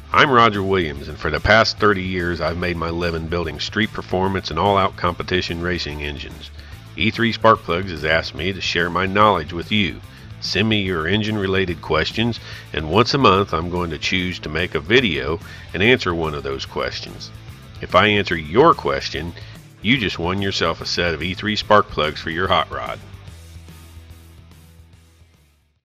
I'm Roger Williams, and for the past 30 years I've made my living building street performance and all-out competition racing engines. E3 Spark Plugs has asked me to share my knowledge with you. Send me your engine-related questions, and once a month I'm going to choose to make a video and answer one of those questions. If I answer your question, you just won yourself a set of E3 Spark Plugs for your hot rod.